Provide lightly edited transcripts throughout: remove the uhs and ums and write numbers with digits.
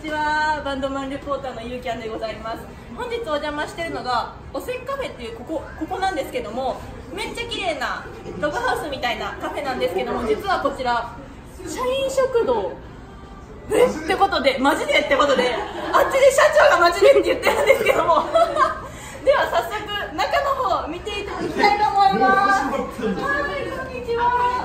ちは。バンドマンレポーターのゆうきゃんでございます。本日お邪魔しているのがおせっカフェっていうここなんですけども、めっちゃ綺麗なログハウスみたいなカフェなんですけども、実はこちら社員食堂ってことで、マジでってことで、あっちで社長がマジでって言ってるんですけどもでは早速中の方見ていただきたいと思います。はい、こんにちは。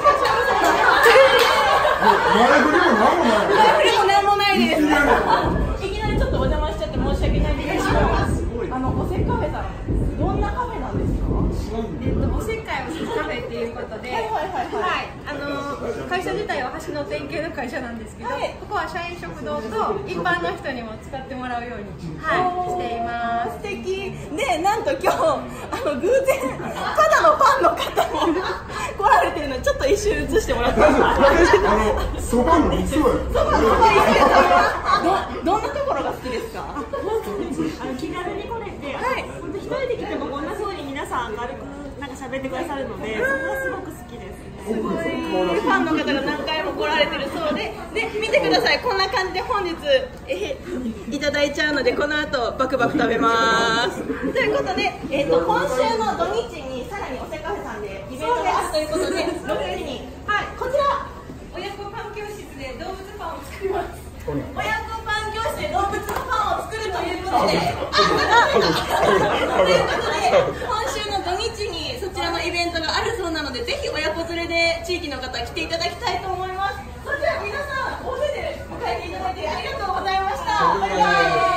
前振りも何もない。 前振りも何もないです。いきなりちょっとお邪魔しちゃって申し訳ないんですけど、おせっカフェさん、どんなカフェなんですか？ おせっかいおせっカフェっていうことで、会社自体は橋の典型の会社なんですけど、ここは社員食堂と一般の人にも使ってもらうように、しています。 素敵で、なんと今日偶然ただのファンの方に来られてるので、ちょっと一瞬映してもらっていいですか？ そばの磯や。 どんなところが好きですか？ 気軽に来れて、本当一人で来てもこんな風に皆さん明るくなんか喋ってくださるので、それがすごく好きです。 すごいファンの方が何回も来られてるそうで、見てください、こんな感じで本日いただいちゃうので、この後バクバク食べますということで、今週の土日にさらにおせカフェさんでイベントがあるということで、6時に、こちら親子パン教室で動物パンを作ります。親子パン教室で動物のパンを作るということで今週の土日にそちらのイベントがあるそうなので、ぜひ親子連れで地域の方来ていただきたいと思います。それでは皆さん大勢で迎えていただいてありがとうございました。バイバイ。